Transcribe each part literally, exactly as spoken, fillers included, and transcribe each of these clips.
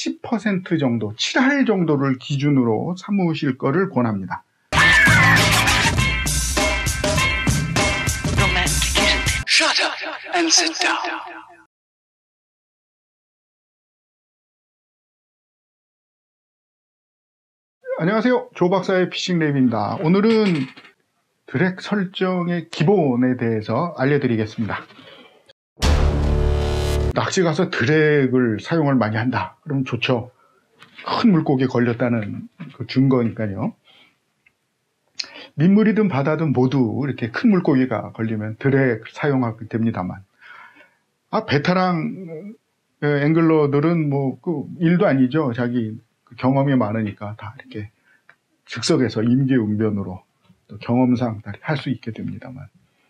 십 퍼센트 정도, 칠 할 정도를 기준으로 삼으실 거를 권합니다. Shut up and sit down. 안녕하세요. 조 박사의 피싱랩입니다. 오늘은 드랙 설정의 기본에 대해서 알려드리겠습니다. 낚시 가서 드랙을 사용을 많이 한다. 그러면 좋죠. 큰 물고기에 걸렸다는 그 증거니까요. 민물이든 바다든 모두 이렇게 큰 물고기가 걸리면 드랙 사용하게 됩니다만, 아, 베테랑 앵글러들은 뭐 그 일도 아니죠. 자기 경험이 많으니까 다 이렇게 즉석에서 임기응변으로 또 경험상 할 수 있게 됩니다만,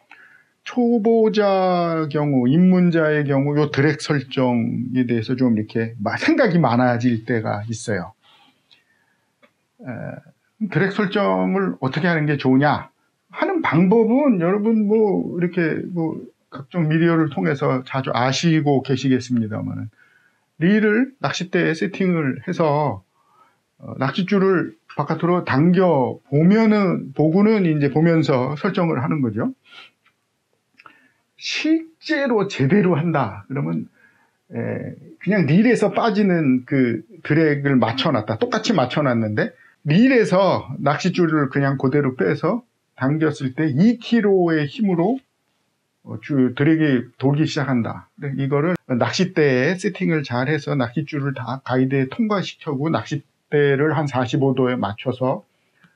초보자 경우, 입문자의 경우 요 드랙 설정에 대해서 좀 이렇게 생각이 많아질 때가 있어요. 에, 드랙 설정을 어떻게 하는 게 좋으냐 하는 방법은 여러분 뭐 이렇게 뭐 각종 미디어를 통해서 자주 아시고 계시겠습니다만, 릴을 낚싯대에 세팅을 해서 어, 낚싯줄을 바깥으로 당겨 보면은, 보고는 이제 보면서 설정을 하는 거죠. 실제로 제대로 한다 그러면 에, 그냥 릴에서 빠지는 그 드랙을 맞춰놨다, 똑같이 맞춰놨는데 릴에서 낚싯줄을 그냥 그대로 빼서 당겼을 때 이 킬로그램의 힘으로 어, 주 드랙이 돌기 시작한다. 이거를 낚싯대에 세팅을 잘 해서 낚싯줄을 다 가이드에 통과시켜고 낚싯대를 한 사십오 도에 맞춰서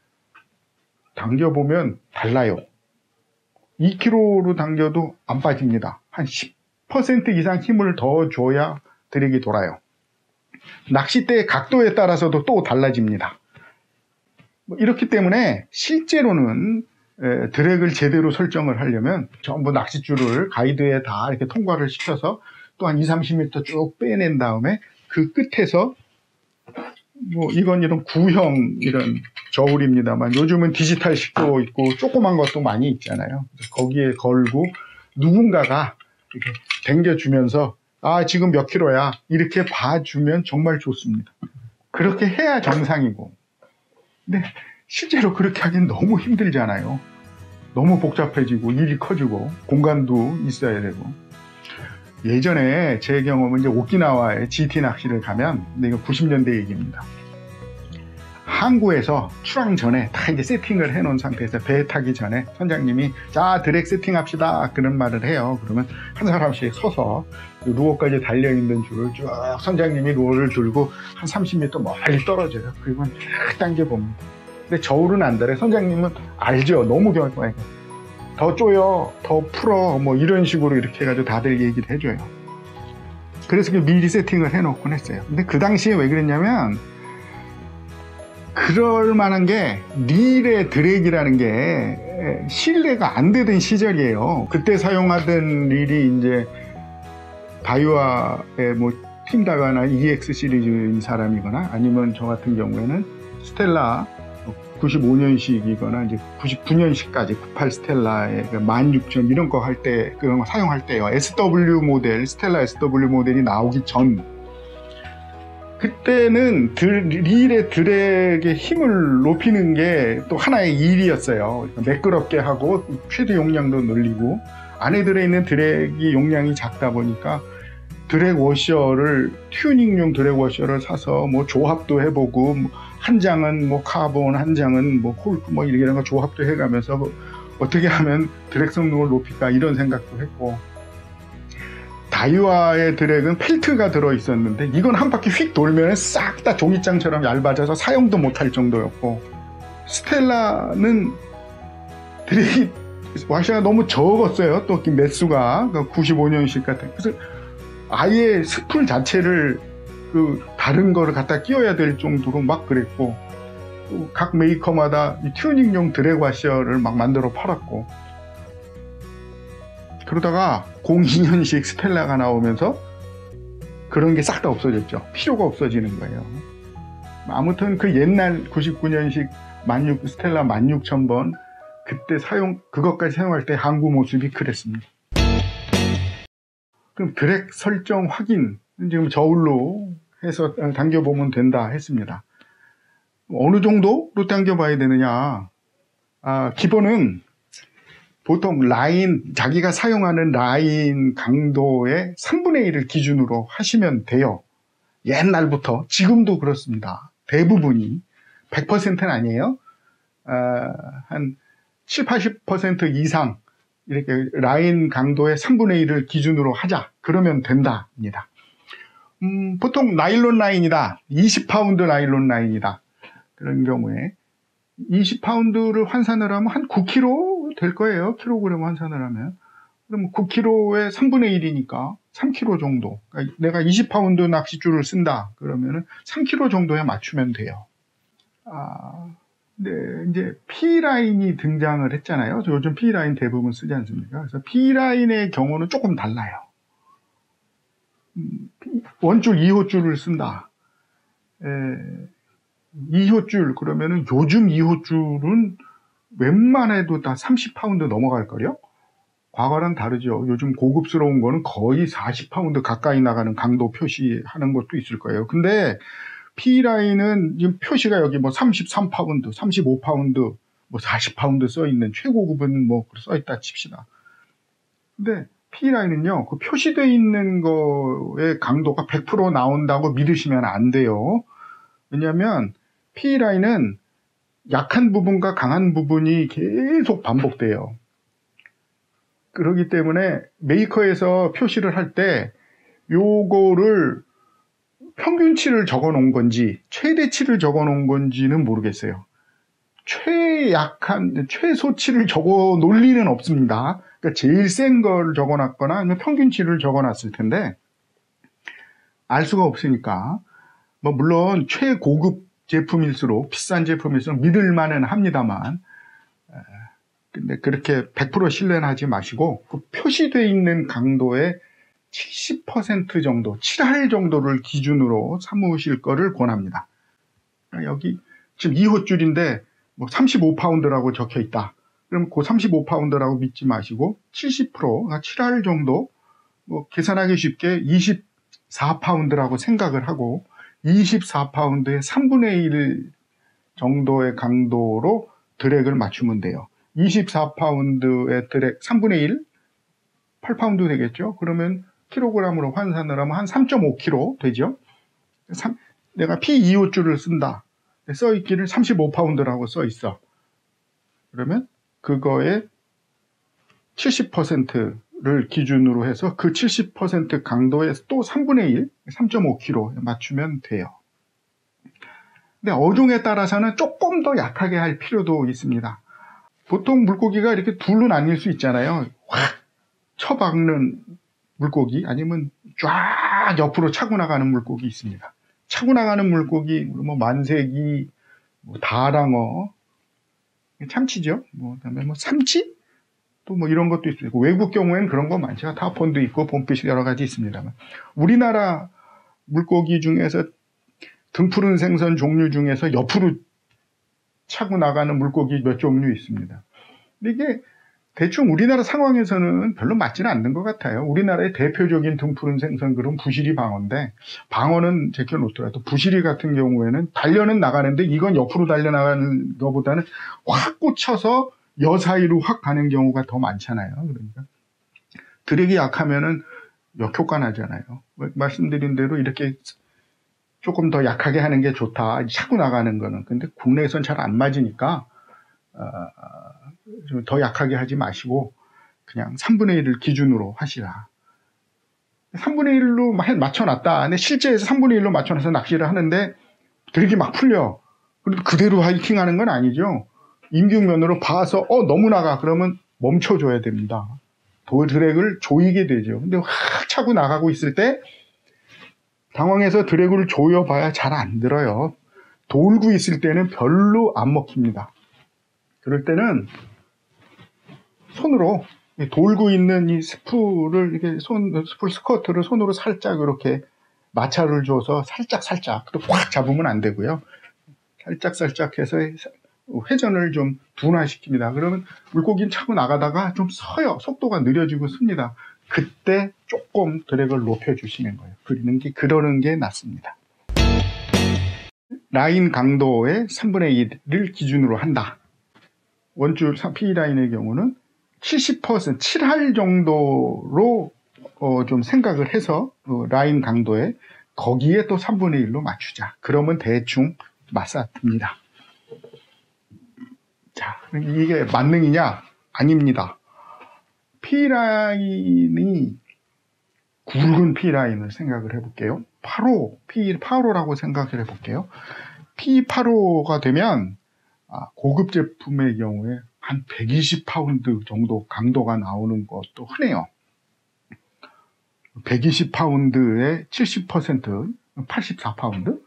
당겨보면 달라요. 이 킬로그램로 당겨도 안 빠집니다. 한 십 퍼센트 이상 힘을 더 줘야 드랙이 돌아요. 낚싯대의 각도에 따라서도 또 달라집니다. 이렇기 때문에 실제로는 에, 드랙을 제대로 설정을 하려면 전부 낚싯줄을 가이드에 다 이렇게 통과를 시켜서 또 한 이삼십 미터 쭉 빼낸 다음에 그 끝에서 뭐 이건 이런 구형 이런 저울입니다만, 요즘은 디지털식도 있고 조그만 것도 많이 있잖아요. 거기에 걸고 누군가가 이렇게 당겨주면서 아 지금 몇 킬로야 이렇게 봐주면 정말 좋습니다. 그렇게 해야 정상이고, 근데 실제로 그렇게 하긴 너무 힘들잖아요. 너무 복잡해지고 일이 커지고 공간도 있어야 되고. 예전에 제 경험은 이제 오키나와에 지티 낚시를 가면, 근데 이거 구십 년대 얘기입니다. 항구에서 출항 전에 다 이제 세팅을 해 놓은 상태에서 배 타기 전에 선장님이 자 드랙 세팅합시다 그런 말을 해요. 그러면 한 사람씩 서서 루어까지 달려있는 줄을 쭉 선장님이 루어를 줄고 한 삼십 미터 멀리 떨어져요. 그리고 쭉 당겨봅니다. 근데 저울은 안 달아요. 선장님은 알죠. 너무 경험하니까 더 쪼여, 더 풀어, 뭐 이런 식으로 이렇게 해가지고 다들 얘기를 해줘요. 그래서 미리 세팅을 해놓곤 했어요. 근데 그 당시에 왜 그랬냐면, 그럴 만한 게 릴의 드랙이라는 게 신뢰가 안 되던 시절이에요. 그때 사용하던 릴이 이제 다이와의 뭐 팀 다이와나 이엑스 시리즈인 사람이거나, 아니면 저 같은 경우에는 스텔라 구십오 년식이거나 이제 구십구 년식까지 구십팔 스텔라의 만 육천 이런 거 할 때, 그런 거 사용할 때요. 에스더블유 모델, 스텔라 에스더블유 모델이 나오기 전, 그때는 들, 릴의 드랙의 힘을 높이는 게 또 하나의 일이었어요. 매끄럽게 하고 최대 용량도 늘리고, 안에 들어있는 드랙이 용량이 작다 보니까 드랙 워셔를, 튜닝용 드랙 워셔를 사서 뭐 조합도 해보고, 한 장은 뭐 카본, 한 장은 뭐 콜크, 뭐 이런 거 조합도 해가면서 뭐 어떻게 하면 드랙 성능을 높일까 이런 생각도 했고, 다이와의 드랙은 펠트가 들어있었는데 이건 한 바퀴 휙 돌면 싹 다 종이장처럼 얇아져서 사용도 못할 정도였고, 스텔라는 드랙이 와셔가 너무 적었어요. 또 매수가 구십오 년식 같은, 그래서 아예 스풀 자체를 그 다른 거를 갖다 끼워야 될 정도로 막 그랬고, 또 각 메이커마다 이 튜닝용 드랙 와셔를 막 만들어 팔았고, 그러다가 공이 년식 스텔라가 나오면서 그런 게 싹 다 없어졌죠. 필요가 없어지는 거예요. 아무튼 그 옛날 구십구 년식 스텔라 만 육천 번 그때 사용, 그것까지 사용할 때 항구 모습이 그랬습니다. 그럼 드랙 설정 확인, 지금 저울로 해서 당겨보면 된다 했습니다. 어느 정도로 당겨봐야 되느냐? 아, 기본은 보통 라인, 자기가 사용하는 라인 강도의 삼분의 일을 기준으로 하시면 돼요. 옛날부터, 지금도 그렇습니다. 대부분이, 백 퍼센트는 아니에요. 아, 한 칠십, 팔십 퍼센트 이상, 이렇게 라인 강도의 삼분의 일을 기준으로 하자. 그러면 된답니다. 음, 보통 나일론 라인이다. 이십 파운드 나일론 라인이다. 그런 경우에 이십 파운드를 환산을 하면 한 구 킬로그램 될 거예요. 킬로그램 환산을 하면. 그럼 구 킬로그램의 삼분의 일이니까 삼 킬로그램 정도. 그러니까 내가 이십 파운드 낚싯줄을 쓴다. 그러면은 삼 킬로그램 정도에 맞추면 돼요. 아, 네, 이제 P라인이 등장을 했잖아요. 요즘 P라인 대부분 쓰지 않습니까? 그래서 P라인의 경우는 조금 달라요. 음, 원줄 이 호줄을 쓴다. 에, 이 호줄, 그러면은 요즘 이 호줄은 웬만해도 다 삼십 파운드 넘어갈걸요? 과거랑 다르죠. 요즘 고급스러운 거는 거의 사십 파운드 가까이 나가는 강도 표시하는 것도 있을 거예요. 근데 P라인은 지금 표시가 여기 뭐 삼십삼 파운드, 삼십오 파운드, 뭐 사십 파운드 써 있는 최고급은 뭐 써 있다 칩시다. 근데 P라인은요, 그 표시되어 있는 거의 강도가 백 퍼센트 나온다고 믿으시면 안 돼요. 왜냐면 P라인은 약한 부분과 강한 부분이 계속 반복돼요. 그렇기 때문에 메이커에서 표시를 할 때 요거를 평균치를 적어 놓은 건지 최대치를 적어 놓은 건지는 모르겠어요. 최약한, 최소치를 적어 놓을 리는 없습니다. 그러니까 제일 센 걸 적어 놨거나 아니면 평균치를 적어 놨을 텐데 알 수가 없으니까 뭐 물론 최고급 제품일수록 비싼 제품일수록 믿을만은 합니다만 근데 그렇게 백 퍼센트 신뢰는 하지 마시고 그 표시되어 있는 강도의 칠십 퍼센트 정도, 칠 할 정도를 기준으로 삼으실 거를 권합니다. 여기 지금 이 호줄인데 뭐 삼십오 파운드라고 적혀 있다. 그럼 그 삼십오 파운드라고 믿지 마시고 칠십 퍼센트, 칠 할 정도, 뭐 계산하기 쉽게 이십사 파운드라고 생각을 하고 이십사 파운드의 삼분의 일 정도의 강도로 드랙을 맞추면 돼요. 이십사 파운드의 드랙 삼분의 일, 팔 파운드 되겠죠? 그러면 킬로그램으로 환산을 하면 한 삼 점 오 킬로그램 되죠? 삼, 내가 피 이 호줄을 쓴다. 써있기를 삼십오 파운드라고 써있어. 그러면 그거의 칠십 퍼센트를 기준으로 해서 그 칠십 퍼센트 강도의 또 삼분의 일, 삼 점 오 킬로그램 맞추면 돼요. 근데 어종에 따라서는 조금 더 약하게 할 필요도 있습니다. 보통 물고기가 이렇게 둘로 나뉠 수 있잖아요. 확 쳐박는 물고기 아니면 쫙 옆으로 차고 나가는 물고기 있습니다. 차고 나가는 물고기 뭐 만세기, 뭐 다랑어, 참치죠. 뭐 그다음에 뭐 삼치 또 뭐 이런 것도 있고 외국 경우에는 그런 거 많죠. 타폰도 있고 봄빛이 여러 가지 있습니다만 우리나라 물고기 중에서 등푸른 생선 종류 중에서 옆으로 차고 나가는 물고기 몇 종류 있습니다. 근데 이게 대충 우리나라 상황에서는 별로 맞지는 않는 것 같아요. 우리나라의 대표적인 등푸른 생선 그런 부시리 방어인데 방어는 제껴놓더라도 부시리 같은 경우에는 달려는 나가는데 이건 옆으로 달려나가는 것보다는 확 꽂혀서 여 사이로 확 가는 경우가 더 많잖아요. 그러니까 드랙이 약하면은 역효과 나잖아요. 말씀드린 대로 이렇게 조금 더 약하게 하는 게 좋다. 차고 나가는 거는. 근데 국내에선 잘 안 맞으니까 어, 좀 더 약하게 하지 마시고 그냥 삼분의 일을 기준으로 하시라. 삼분의 일로 맞춰놨다. 근데 실제에서 삼분의 일로 맞춰놔서 낚시를 하는데 드랙이 막 풀려. 그래도 그대로 하이킹 하는 건 아니죠. 임경면으로 봐서 어 너무 나가. 그러면 멈춰줘야 됩니다. 도 드랙을 조이게 되죠. 근데 확 차고 나가고 있을 때 당황해서 드랙을 조여봐야 잘 안 들어요. 돌고 있을 때는 별로 안 먹힙니다. 그럴 때는 손으로 돌고 있는 이 스프를 이렇게 손 스프 스커트를 손으로 살짝 이렇게 마찰을 줘서 살짝 살짝 또 확 잡으면 안 되고요. 살짝 살짝 해서 회전을 좀 둔화시킵니다. 그러면 물고기는 차고 나가다가 좀 서요. 속도가 느려지고 씁니다. 그때 조금 드랙을 높여주시는 거예요. 그러는 게, 그러는 게 낫습니다. 라인 강도의 삼분의 일을 기준으로 한다. 원줄 P라인의 경우는 칠십 퍼센트, 칠 할 정도로 어, 좀 생각을 해서 어, 라인 강도에 거기에 또 삼분의 일로 맞추자. 그러면 대충 맞사듭니다. 자, 이게 만능이냐? 아닙니다. P라인이 굵은 P라인을 생각을 해볼게요. 팔 호, P 팔 호라고 생각을 해볼게요. P 팔 호가 되면 아, 고급 제품의 경우에 한 백이십 파운드 정도 강도가 나오는 것도 흔해요. 백이십 파운드에 칠십 퍼센트, 팔십사 파운드.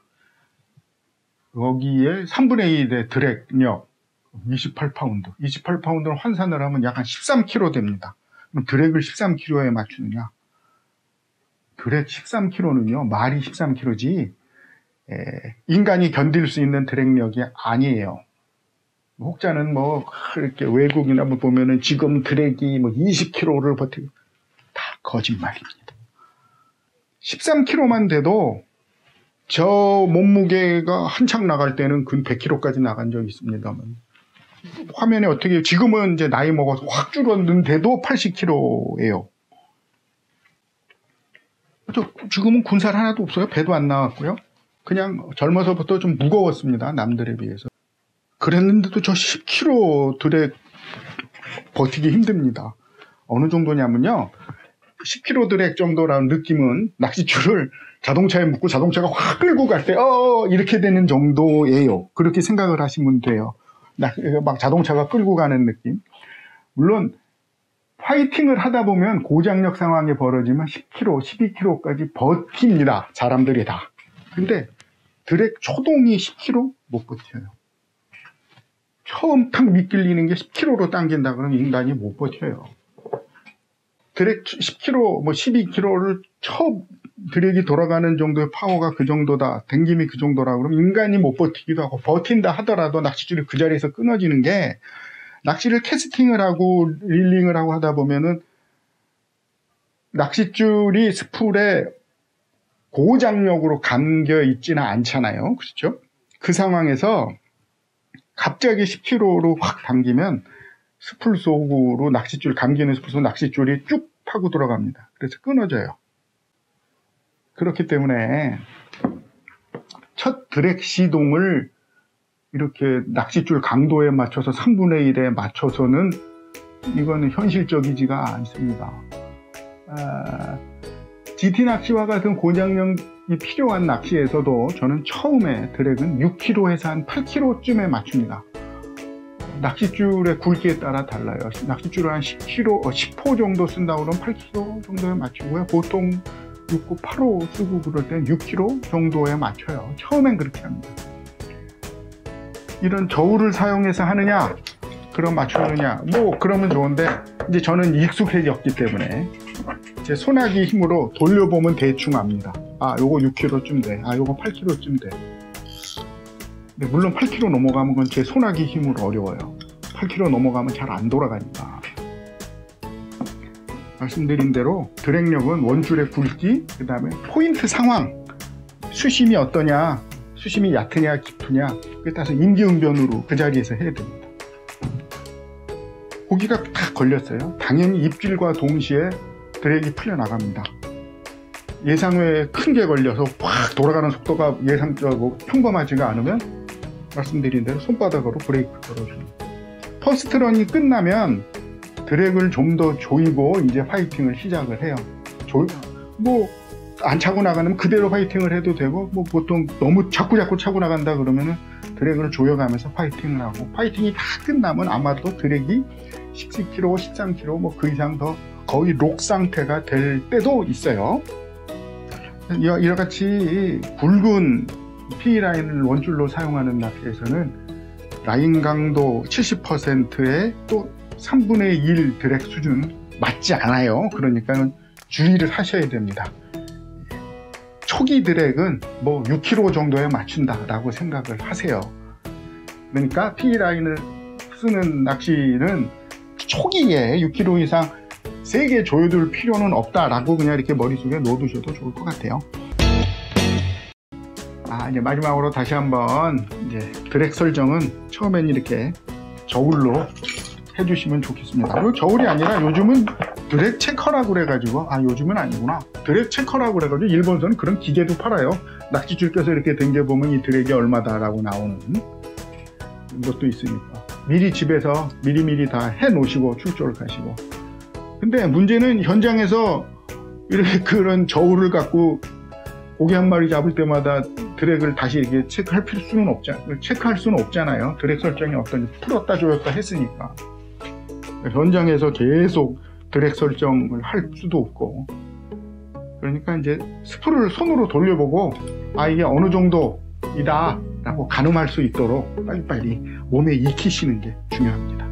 여기에 삼분의 일의 드랙력, 이십팔 파운드. 이십팔 파운드를 환산을 하면 약 한 십삼 킬로그램 됩니다. 그럼 드랙을 십삼 킬로그램에 맞추느냐? 드랙 십삼 킬로그램는요, 말이 십삼 킬로그램지, 에, 인간이 견딜 수 있는 드랙력이 아니에요. 혹자는 뭐, 이렇게 외국이나 뭐 보면은 지금 드랙이 뭐 이십 킬로그램를 버티고, 다 거짓말입니다. 십삼 킬로그램만 돼도 저 몸무게가 한창 나갈 때는 근 백 킬로그램까지 나간 적이 있습니다만 화면에 어떻게 지금은 이제 나이 먹어서 확 줄었는데도 팔십 킬로그램예요. 지금은 군살 하나도 없어요. 배도 안 나왔고요. 그냥 젊어서부터 좀 무거웠습니다. 남들에 비해서. 그랬는데도 저 십 킬로그램 드랙 버티기 힘듭니다. 어느 정도냐면요. 십 킬로그램 드랙 정도라는 느낌은 낚싯줄을 자동차에 묶고 자동차가 확 끌고 갈 때, 어, 이렇게 되는 정도예요. 그렇게 생각을 하시면 돼요. 막 자동차가 끌고 가는 느낌. 물론, 파이팅을 하다 보면 고장력 상황이 벌어지면 십 킬로그램, 십이 킬로그램까지 버팁니다. 사람들이 다. 근데 드랙 초동이 십 킬로그램 못 버텨요. 처음 탁 미끌리는 게 십 킬로그램로 당긴다 그러면 인간이 못 버텨요. 드랙 십 킬로그램, 뭐 십이 킬로그램를 처음 드랙이 돌아가는 정도의 파워가 그 정도다, 당김이 그 정도라 그러면 인간이 못 버티기도 하고, 버틴다 하더라도 낚싯줄이 그 자리에서 끊어지는 게, 낚시를 캐스팅을 하고 릴링을 하고 하다 보면은 낚싯줄이 스풀에 고장력으로 감겨 있지는 않잖아요. 그렇죠? 그 상황에서 갑자기 십 킬로그램로 확 당기면 스풀 속으로 낚싯줄, 감기는 스풀 속 낚싯줄이 쭉 파고 들어갑니다. 그래서 끊어져요. 그렇기 때문에 첫 드랙 시동을 이렇게 낚싯줄 강도에 맞춰서 삼분의 일에 맞춰서는 이거는 현실적이지가 않습니다. 아, 지티 낚시와 같은 고장력이 필요한 낚시에서도 저는 처음에 드랙은 육 킬로그램에서 한 팔 킬로그램쯤에 맞춥니다. 낚싯줄의 굵기에 따라 달라요. 낚싯줄을 한 십 킬로그램, 십 호 정도 쓴다고 그러면 팔 킬로그램 정도에 맞추고요. 보통 육 호, 팔 호 쓰고 그럴 때는 육 킬로그램 정도에 맞춰요. 처음엔 그렇게 합니다. 이런 저울을 사용해서 하느냐, 그럼 맞추느냐, 뭐 그러면 좋은데 이제 저는 익숙해졌기 때문에 제 손아귀 힘으로 돌려보면 대충 압니다. 아, 요거 육 킬로그램쯤 돼. 아, 요거 팔 킬로그램쯤 돼. 근데 물론 팔 킬로그램 넘어가면 그건 제 손아귀 힘으로 어려워요. 팔 킬로그램 넘어가면 잘 안 돌아가니까. 말씀드린 대로 드랙력은 원줄의 굵기, 그 다음에 포인트 상황, 수심이 어떠냐, 수심이 얕으냐 깊으냐, 그에 따라서 임기응변으로 그 자리에서 해야 됩니다. 고기가 딱 걸렸어요. 당연히 입질과 동시에 드랙이 풀려나갑니다. 예상 외에 큰 게 걸려서 확 돌아가는 속도가 예상적으로 평범하지가 않으면 말씀드린 대로 손바닥으로 브레이크 걸어줍니다. 퍼스트 런이 끝나면 드랙을 좀 더 조이고 이제 파이팅을 시작을 해요. 조, 뭐 안 차고 나가면 그대로 파이팅을 해도 되고, 뭐 보통 너무 자꾸 자꾸 차고 나간다 그러면은 드랙을 조여가면서 파이팅을 하고, 파이팅이 다 끝나면 아마도 드랙이 십이 킬로그램, 십삼 킬로그램 뭐 그 이상 더 거의 록 상태가 될 때도 있어요. 이와 같이 굵은 P라인을 원줄로 사용하는 낚시에서는 라인 강도 칠십 퍼센트에 또 삼분의 일 드랙 수준 맞지 않아요. 그러니까 주의를 하셔야 됩니다. 초기 드랙은 뭐 육 킬로그램 정도에 맞춘다라고 생각을 하세요. 그러니까 P라인을 쓰는 낚시는 초기에 육 킬로그램 이상 세게 조여둘 필요는 없다라고 그냥 이렇게 머릿속에 넣어두셔도 좋을 것 같아요. 아, 이제 마지막으로 다시 한번 이제 드랙 설정은 처음엔 이렇게 저울로 해주시면 좋겠습니다. 요 저울이 아니라 요즘은 드랙 체커라고 그래가지고, 아, 요즘은 아니구나. 드랙 체커라고 그래가지고 일본에서는 그런 기계도 팔아요. 낙지줄 껴서 이렇게 당겨보면 이 드랙이 얼마다라고 나오는 것도 있으니까. 미리 집에서 미리미리 다 해 놓으시고 출조를 가시고. 근데 문제는 현장에서 이렇게 그런 저울을 갖고 고기 한 마리 잡을 때마다 드랙을 다시 이렇게 체크할 수는 없잖아. 체크할 수는 없잖아요. 드랙 설정이 어떤지 풀었다 조였다 했으니까. 현장에서 계속 드랙 설정을 할 수도 없고. 그러니까 이제 스프를 손으로 돌려보고, 아, 이게 어느 정도이다 라고 가늠할 수 있도록 빨리빨리 몸에 익히시는 게 중요합니다.